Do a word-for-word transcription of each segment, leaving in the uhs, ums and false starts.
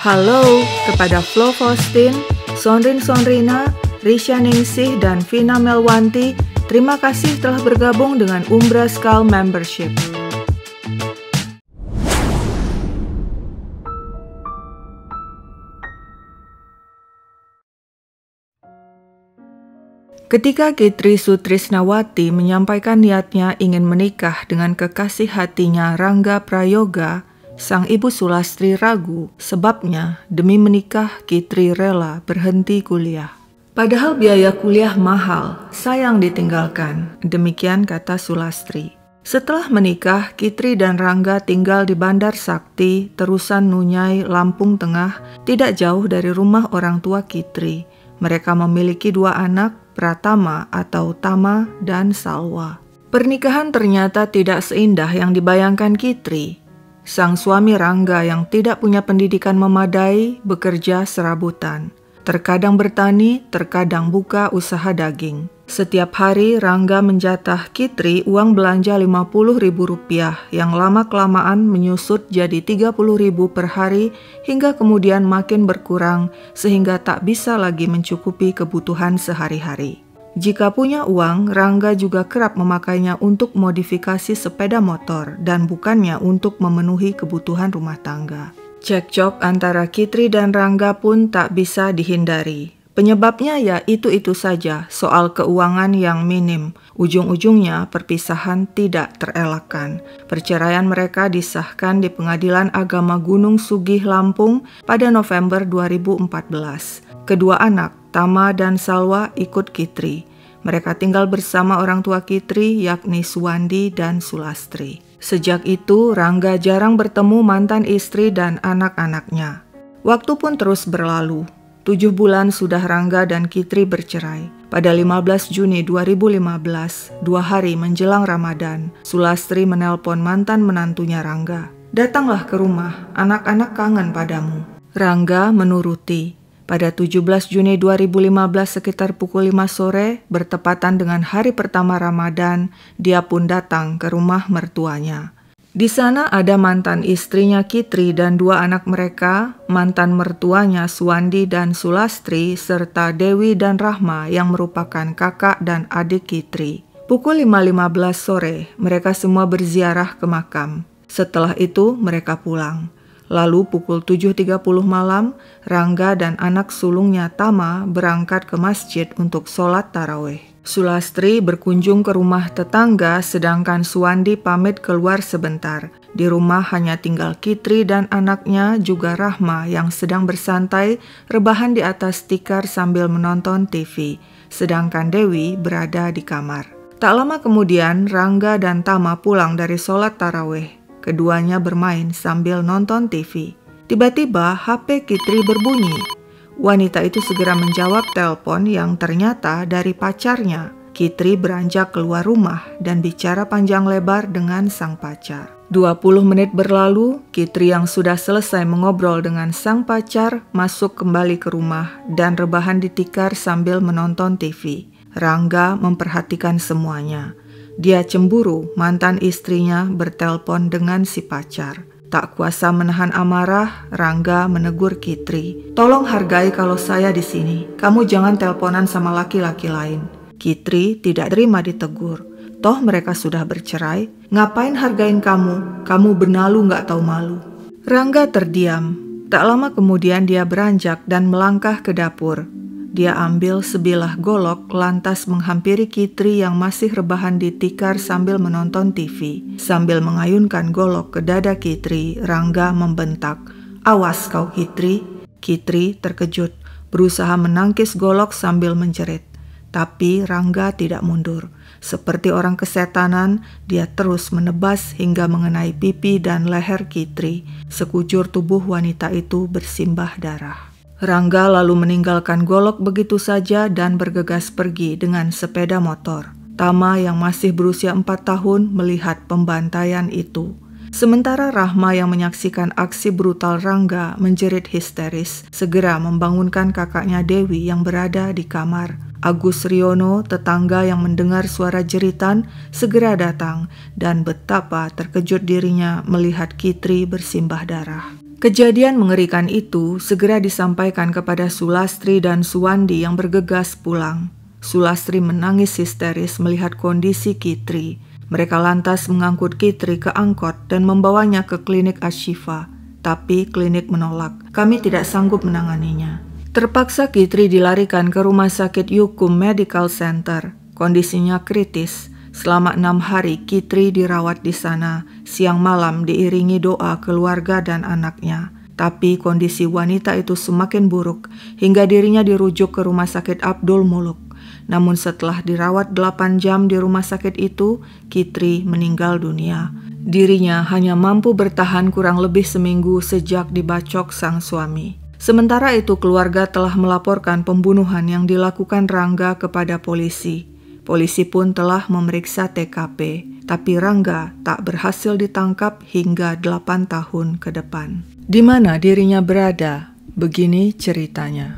Halo kepada Flo Faustin, Sonrin Sonrina, Risha Ningsih, dan Vina Melwanti. Terima kasih telah bergabung dengan Umbra Skal Membership. Ketika Kitri Sutrisnawati menyampaikan niatnya ingin menikah dengan kekasih hatinya Rangga Prayoga, sang ibu Sulastri ragu, sebabnya demi menikah Kitri rela berhenti kuliah. Padahal biaya kuliah mahal, sayang ditinggalkan, demikian kata Sulastri. Setelah menikah, Kitri dan Rangga tinggal di Bandar Sakti, Terusan Nunyai, Lampung Tengah, tidak jauh dari rumah orang tua Kitri. Mereka memiliki dua anak, Pratama atau Tama dan Salwa. Pernikahan ternyata tidak seindah yang dibayangkan Kitri. Sang suami Rangga yang tidak punya pendidikan memadai bekerja serabutan. Terkadang bertani, terkadang buka usaha daging. Setiap hari Rangga menjatah Kitri uang belanja lima puluh ribu rupiah yang lama-kelamaan menyusut jadi tiga puluh ribu per hari hingga kemudian makin berkurang sehingga tak bisa lagi mencukupi kebutuhan sehari-hari. Jika punya uang, Rangga juga kerap memakainya untuk modifikasi sepeda motor dan bukannya untuk memenuhi kebutuhan rumah tangga. Cekcok antara Kitri dan Rangga pun tak bisa dihindari. Penyebabnya ya itu-itu saja, soal keuangan yang minim. Ujung-ujungnya perpisahan tidak terelakkan. Perceraian mereka disahkan di Pengadilan Agama Gunung Sugih, Lampung pada November dua ribu empat belas. Kedua anak, Tama dan Salwa, ikut Kitri. Mereka tinggal bersama orang tua Kitri yakni Suwandi dan Sulastri. Sejak itu, Rangga jarang bertemu mantan istri dan anak-anaknya. Waktu pun terus berlalu. Tujuh bulan sudah Rangga dan Kitri bercerai. Pada lima belas Juni dua ribu lima belas, dua hari menjelang Ramadan, Sulastri menelpon mantan menantunya Rangga. "Datanglah ke rumah, anak-anak kangen padamu." Rangga menuruti. Pada tujuh belas Juni dua ribu lima belas sekitar pukul lima sore, bertepatan dengan hari pertama Ramadan, dia pun datang ke rumah mertuanya. Di sana ada mantan istrinya Kitri dan dua anak mereka, mantan mertuanya Suwandi dan Sulastri, serta Dewi dan Rahma yang merupakan kakak dan adik Kitri. Pukul lima lima belas sore, mereka semua berziarah ke makam. Setelah itu, mereka pulang. Lalu pukul tujuh tiga puluh malam, Rangga dan anak sulungnya Tama berangkat ke masjid untuk sholat tarawih. Sulastri berkunjung ke rumah tetangga sedangkan Suwandi pamit keluar sebentar. Di rumah hanya tinggal Kitri dan anaknya juga Rahma yang sedang bersantai rebahan di atas tikar sambil menonton T V. Sedangkan Dewi berada di kamar. Tak lama kemudian Rangga dan Tama pulang dari sholat tarawih. Keduanya bermain sambil nonton T V. Tiba-tiba H P Kitri berbunyi. Wanita itu segera menjawab telepon yang ternyata dari pacarnya. Kitri beranjak keluar rumah dan bicara panjang lebar dengan sang pacar. dua puluh menit berlalu, Kitri yang sudah selesai mengobrol dengan sang pacar masuk kembali ke rumah dan rebahan di tikar sambil menonton T V. Rangga memperhatikan semuanya. Dia cemburu mantan istrinya bertelpon dengan si pacar. Tak kuasa menahan amarah, Rangga menegur Kitri. "Tolong hargai kalau saya di sini. Kamu jangan telponan sama laki-laki lain." Kitri tidak terima ditegur. Toh mereka sudah bercerai. "Ngapain hargain kamu? Kamu benalu nggak tahu malu." Rangga terdiam. Tak lama kemudian dia beranjak dan melangkah ke dapur. Dia ambil sebilah golok lantas menghampiri Kitri yang masih rebahan di tikar sambil menonton T V. Sambil mengayunkan golok ke dada Kitri, Rangga membentak, "Awas kau Kitri." Kitri terkejut, berusaha menangkis golok sambil menjerit. Tapi Rangga tidak mundur. Seperti orang kesetanan, dia terus menebas hingga mengenai pipi dan leher Kitri. Sekujur tubuh wanita itu bersimbah darah. Rangga lalu meninggalkan golok begitu saja dan bergegas pergi dengan sepeda motor. Tama yang masih berusia empat tahun melihat pembantaian itu. Sementara Rahma yang menyaksikan aksi brutal Rangga menjerit histeris, segera membangunkan kakaknya Dewi yang berada di kamar. Agus Riono, tetangga yang mendengar suara jeritan, segera datang dan betapa terkejut dirinya melihat Kitri bersimbah darah. Kejadian mengerikan itu segera disampaikan kepada Sulastri dan Suwandi yang bergegas pulang. Sulastri menangis histeris melihat kondisi Kitri. Mereka lantas mengangkut Kitri ke angkot dan membawanya ke klinik Ashifa. Tapi klinik menolak. Kami tidak sanggup menanganinya. Terpaksa Kitri dilarikan ke Rumah Sakit Yukum Medical Center. Kondisinya kritis. Selama enam hari Kitri dirawat di sana. Siang malam diiringi doa keluarga dan anaknya. Tapi kondisi wanita itu semakin buruk hingga dirinya dirujuk ke Rumah Sakit Abdul Muluk. Namun setelah dirawat delapan jam di rumah sakit itu, Kitri meninggal dunia. Dirinya hanya mampu bertahan kurang lebih seminggu sejak dibacok sang suami. Sementara itu keluarga telah melaporkan pembunuhan yang dilakukan Rangga kepada polisi. Polisi pun telah memeriksa T K P, tapi Rangga tak berhasil ditangkap hingga delapan tahun ke depan. Di mana dirinya berada? Begini ceritanya.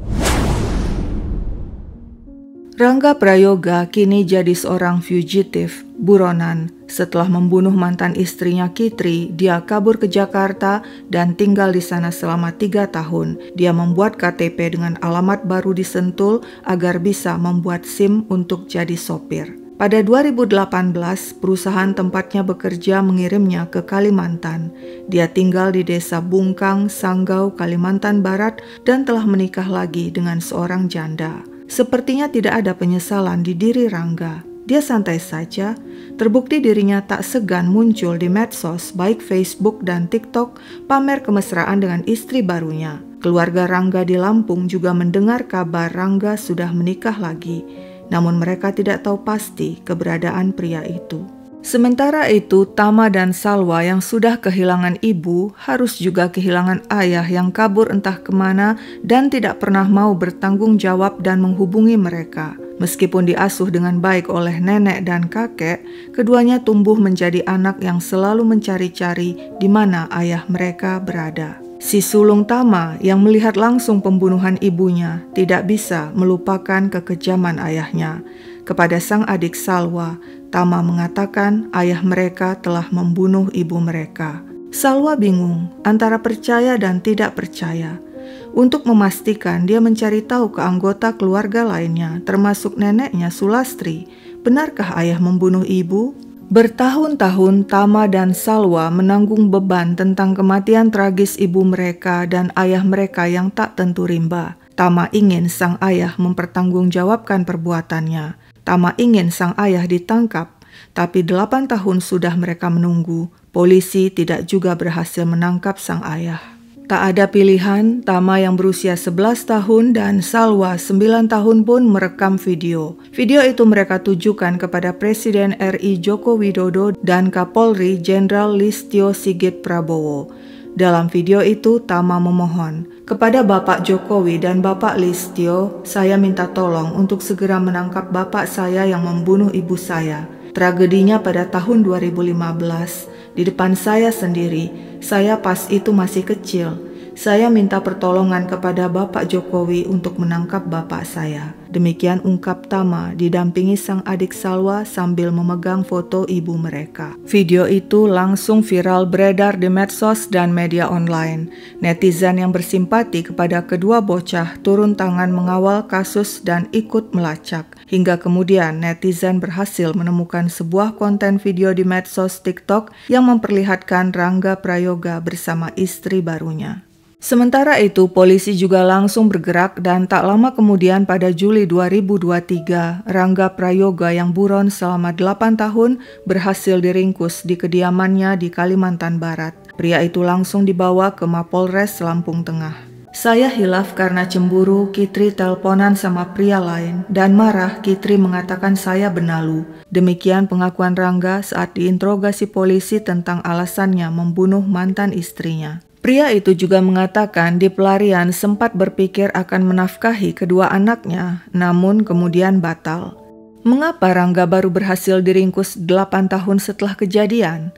Rangga Prayoga kini jadi seorang fugitif, buronan. Setelah membunuh mantan istrinya Kitri, dia kabur ke Jakarta dan tinggal di sana selama tiga tahun. Dia membuat K T P dengan alamat baru di Sentul agar bisa membuat SIM untuk jadi sopir. Pada dua ribu delapan belas, perusahaan tempatnya bekerja mengirimnya ke Kalimantan. Dia tinggal di desa Bungkang, Sanggau, Kalimantan Barat dan telah menikah lagi dengan seorang janda. Sepertinya tidak ada penyesalan di diri Rangga. Dia santai saja, terbukti dirinya tak segan muncul di medsos baik Facebook dan TikTok pamer kemesraan dengan istri barunya. Keluarga Rangga di Lampung juga mendengar kabar Rangga sudah menikah lagi, namun mereka tidak tahu pasti keberadaan pria itu. Sementara itu, Tama dan Salwa yang sudah kehilangan ibu harus juga kehilangan ayah yang kabur entah kemana dan tidak pernah mau bertanggung jawab dan menghubungi mereka. Meskipun diasuh dengan baik oleh nenek dan kakek, keduanya tumbuh menjadi anak yang selalu mencari-cari di mana ayah mereka berada. Si sulung Tama yang melihat langsung pembunuhan ibunya tidak bisa melupakan kekejaman ayahnya. Kepada sang adik Salwa, Tama mengatakan ayah mereka telah membunuh ibu mereka. Salwa bingung antara percaya dan tidak percaya. Untuk memastikan, dia mencari tahu ke anggota keluarga lainnya, termasuk neneknya Sulastri. Benarkah ayah membunuh ibu? Bertahun-tahun Tama dan Salwa menanggung beban tentang kematian tragis ibu mereka dan ayah mereka yang tak tentu rimba. Tama ingin sang ayah mempertanggungjawabkan perbuatannya. Tama ingin sang ayah ditangkap, tapi delapan tahun sudah mereka menunggu. Polisi tidak juga berhasil menangkap sang ayah. Tak ada pilihan, Tama yang berusia sebelas tahun dan Salwa sembilan tahun pun merekam video. Video itu mereka tujukan kepada Presiden R I Joko Widodo dan Kapolri Jenderal Listio Sigit Prabowo. Dalam video itu, Tama memohon, kepada Bapak Jokowi dan Bapak Listio, saya minta tolong untuk segera menangkap bapak saya yang membunuh ibu saya. Tragedinya pada tahun dua ribu lima belas, di depan saya sendiri, saya pas itu masih kecil. Saya minta pertolongan kepada Bapak Jokowi untuk menangkap bapak saya. Demikian ungkap Tama didampingi sang adik Salwa sambil memegang foto ibu mereka. Video itu langsung viral beredar di medsos dan media online. Netizen yang bersimpati kepada kedua bocah turun tangan mengawal kasus dan ikut melacak. Hingga kemudian netizen berhasil menemukan sebuah konten video di medsos TikTok yang memperlihatkan Rangga Prayoga bersama istri barunya. Sementara itu, polisi juga langsung bergerak dan tak lama kemudian pada Juli dua ribu dua puluh tiga, Rangga Prayoga yang buron selama delapan tahun berhasil diringkus di kediamannya di Kalimantan Barat. Pria itu langsung dibawa ke Mapolres Lampung Tengah. Saya hilaf karena cemburu, Kitri teleponan sama pria lain dan marah Kitri mengatakan saya benalu. Demikian pengakuan Rangga saat diinterogasi polisi tentang alasannya membunuh mantan istrinya. Pria itu juga mengatakan di pelarian sempat berpikir akan menafkahi kedua anaknya, namun kemudian batal. Mengapa Rangga baru berhasil diringkus delapan tahun setelah kejadian?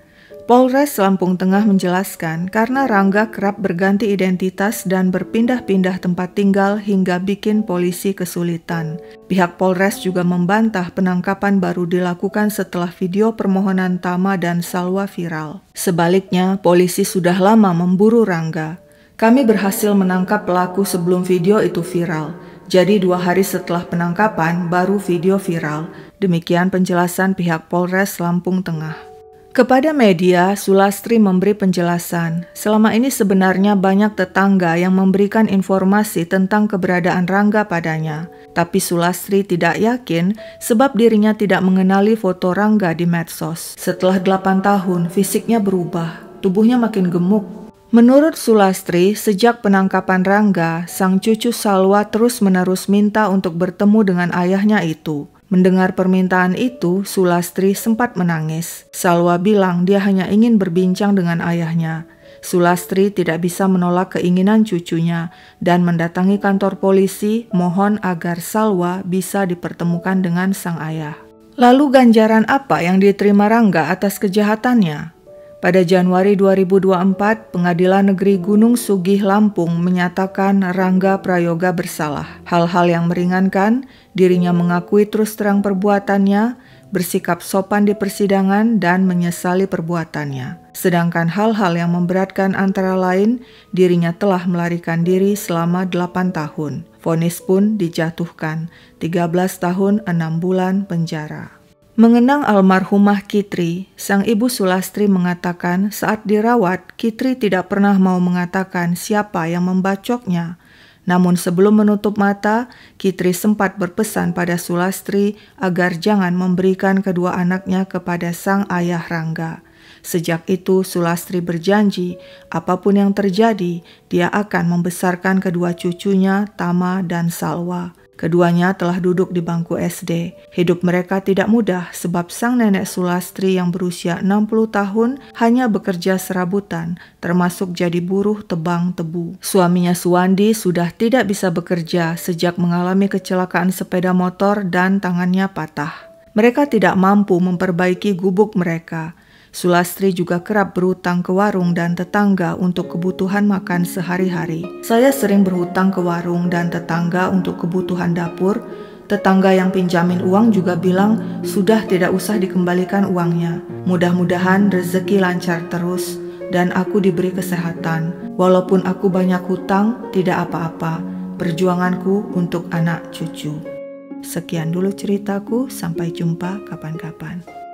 Polres Lampung Tengah menjelaskan karena Rangga kerap berganti identitas dan berpindah-pindah tempat tinggal hingga bikin polisi kesulitan. Pihak Polres juga membantah penangkapan baru dilakukan setelah video permohonan Tama dan Salwa viral. Sebaliknya, polisi sudah lama memburu Rangga. Kami berhasil menangkap pelaku sebelum video itu viral. Jadi dua hari setelah penangkapan baru video viral. Demikian penjelasan pihak Polres Lampung Tengah. Kepada media, Sulastri memberi penjelasan, selama ini sebenarnya banyak tetangga yang memberikan informasi tentang keberadaan Rangga padanya. Tapi Sulastri tidak yakin sebab dirinya tidak mengenali foto Rangga di medsos. Setelah delapan tahun, fisiknya berubah, tubuhnya makin gemuk. Menurut Sulastri, sejak penangkapan Rangga, sang cucu Salwa terus-menerus minta untuk bertemu dengan ayahnya itu. Mendengar permintaan itu, Sulastri sempat menangis. Salwa bilang dia hanya ingin berbincang dengan ayahnya. Sulastri tidak bisa menolak keinginan cucunya dan mendatangi kantor polisi mohon agar Salwa bisa dipertemukan dengan sang ayah. Lalu ganjaran apa yang diterima Rangga atas kejahatannya? Pada Januari dua ribu dua puluh empat, Pengadilan Negeri Gunung Sugih Lampung menyatakan Rangga Prayoga bersalah. Hal-hal yang meringankan, dirinya mengakui terus terang perbuatannya, bersikap sopan di persidangan, dan menyesali perbuatannya. Sedangkan hal-hal yang memberatkan antara lain, dirinya telah melarikan diri selama delapan tahun. Vonis pun dijatuhkan, tiga belas tahun enam bulan penjara. Mengenang almarhumah Kitri, sang ibu Sulastri mengatakan saat dirawat, Kitri tidak pernah mau mengatakan siapa yang membacoknya. Namun sebelum menutup mata, Kitri sempat berpesan pada Sulastri agar jangan memberikan kedua anaknya kepada sang ayah Rangga. Sejak itu Sulastri berjanji, apapun yang terjadi, dia akan membesarkan kedua cucunya, Tama dan Salwa. Keduanya telah duduk di bangku S D. Hidup mereka tidak mudah sebab sang nenek Sulastri yang berusia enam puluh tahun hanya bekerja serabutan, termasuk jadi buruh tebang tebu. Suaminya Suwandi sudah tidak bisa bekerja sejak mengalami kecelakaan sepeda motor dan tangannya patah. Mereka tidak mampu memperbaiki gubuk mereka. Sulastri juga kerap berhutang ke warung dan tetangga untuk kebutuhan makan sehari-hari. Saya sering berhutang ke warung dan tetangga untuk kebutuhan dapur. Tetangga yang pinjamin uang juga bilang sudah tidak usah dikembalikan uangnya. Mudah-mudahan rezeki lancar terus dan aku diberi kesehatan. Walaupun aku banyak hutang, tidak apa-apa. Perjuanganku untuk anak cucu. Sekian dulu ceritaku, sampai jumpa kapan-kapan.